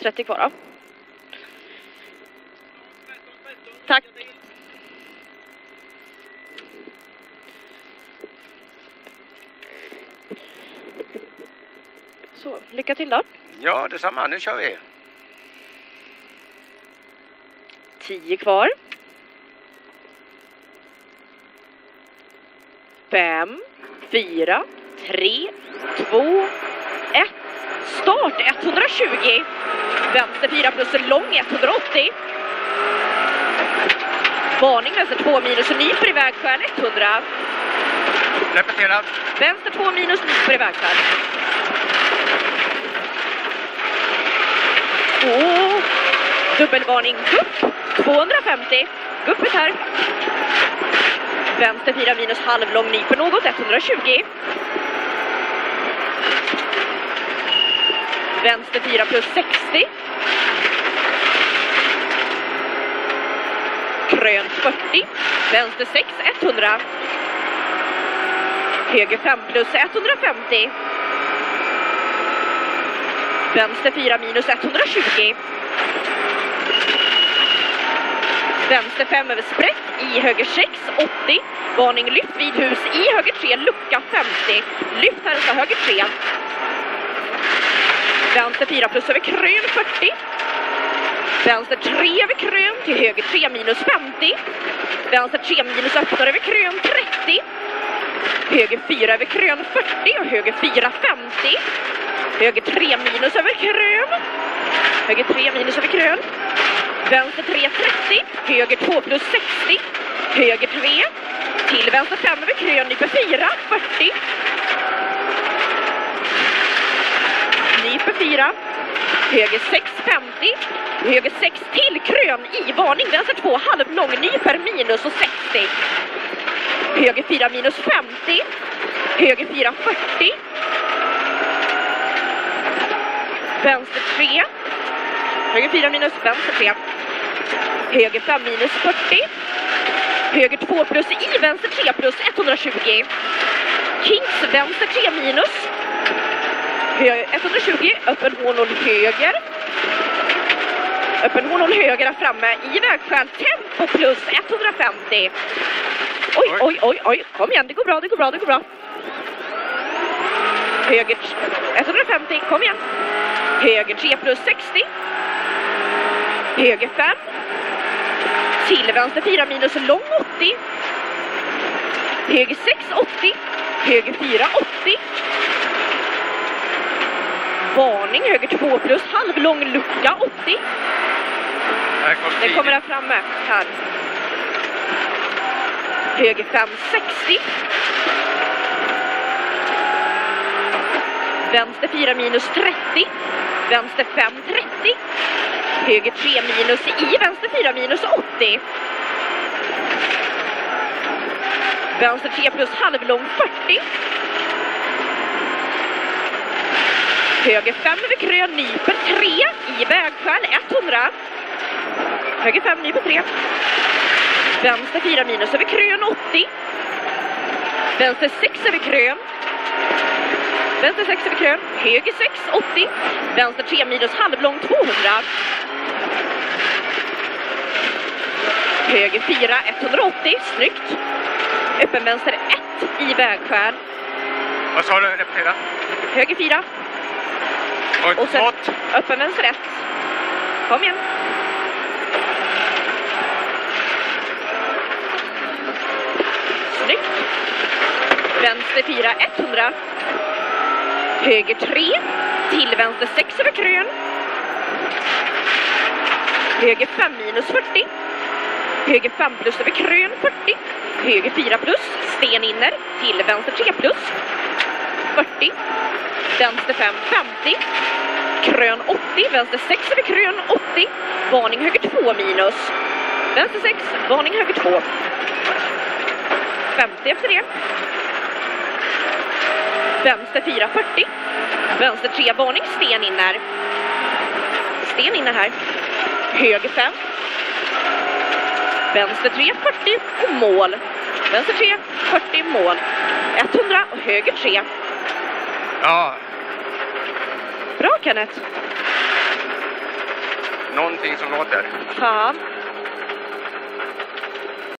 30 kvar då. Tack. Så, lycka till då. Ja, detsamma. Nu kör vi. 10 kvar. 5, 4, 3, 2, 1. Start 120. Vänster 4 plus lång 180. Varning vänster 2 minus och nyper i vägskäl 100. Repetera. Vänster 2 minus nyper i vägskäl. Dubbelvarning gupp 250. Guppet här. Vänster 4 minus halvlång nyper något 120. Vänster 4 plus 60. Krön 40. Vänster 6 100. Höger 5 plus 150. Vänster 4 minus 120. Vänster 5 över sprätt i höger 6 80. Varning lyft vid hus i höger 3 lucka 50. Lyft här och höger 3. Vänster 4 plus över krön 40. Vänster 3 över krön till höger 3 minus 50. Vänster 3 minus öppnar över krön 30. Höger 4 över krön 40 och höger 4 50. Höger 3 minus över krön. Höger 3 minus över krön. Vänster 3 30. Höger 2 plus 60. Höger 3. Till vänster 5 över krön nyper 4 40. Nyper 4. Höger 6 50. Höger 6 till krön i varning. Vänster 2 halvlång nyper minus och 60. Höger 4 minus 50. Höger 4 40. Vänster 3. Höger 4 minus vänster 3. Höger 5 minus 40. Höger 2 plus i vänster 3 plus 120. Kings vänster 3 minus. 120. Öppen hål höger. Öppen hål höger är framme i vägskäl. Tempo plus 150. Oj. Kom igen, det går bra. Höger 150, kom igen. Höger 3 plus 60. Höger 5. Till vänster 4 minus lång 80. Höger 6 80. Höger 4 80. Varning höger 2 plus halvlång lucka 80. Det kommer där framme här. Höger 5 60. Vänster 4 minus 30. Vänster 5 30. Höger 3 minus i vänster 4 minus 80. Vänster 3 plus halvlång 40. Höger 5 över krön nyper 3 i vägskäl 100. Höger 5 nyper 3. Vänster 4 minus över krön 80. Vänster 6 över krön. Vänster 6 över krön. Höger 6 80. Vänster 3 minus halvlång 200. Höger 4 180. Snyggt. Öppen vänster 1 i vägskäl. Vad sa du? Repetera. Höger 4. Och sen öppen vänster 1. Kom igen. Snyggt. Vänster 4 100. Höger 3. Till vänster 6 över krön. Höger 5 minus 40. Höger 5 plus över krön 40. Höger 4 plus. Sten inner. Till vänster 3 plus. 40. Vänster 5 50. Krön 80. Vänster 6 över krön 80. Varning höger 2 minus. Vänster 6. Varning höger 2. 50 efter det. Vänster 4 40. Vänster 3 varning sten inner. Sten inner här. Höger 5. Vänster 3 40 och mål. Vänster 3 40 mål. 100 och höger 3. Ja. Bra Kenneth. Någonting som låter. Ja.